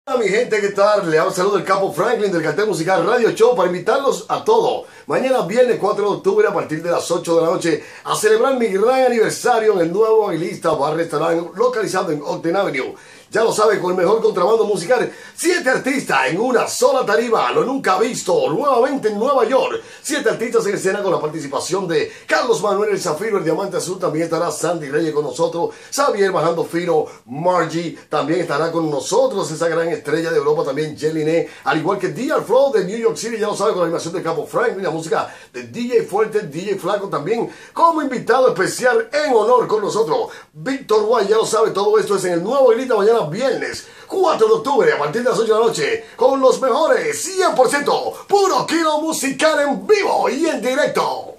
Hola mi gente, ¿qué tal? Le hago un saludo del Capo Franklin del Cartel Musical Radio Show para invitarlos a todos. Mañana viernes 4 de octubre a partir de las 8 de la noche a celebrar mi gran aniversario en el nuevo Aguilista Bar Restaurant localizado en Ogden Avenue. Ya lo sabe, con el mejor contrabando musical, 7 artistas en una sola tarima, lo nunca visto, nuevamente en Nueva York. 7 artistas en escena con la participación de Carlos Manuel El Zafiro, el Diamante Azul, también estará Sandy Reyes con nosotros, Xavier Bajando Fino, Margie, también estará con nosotros esa gran estrella de Europa, también Jeliné, al igual que DR Flow de New York City, ya lo sabe, con la animación de Capo Franklin, la música de DJ Fuerte, DJ Flaco también, como invitado especial en honor con nosotros, Víctor White, ya lo sabe, todo esto es en el nuevo Aguilita mañana viernes 4 de octubre a partir de las 8 de la noche con los mejores 100% puro kilo musical en vivo y en directo.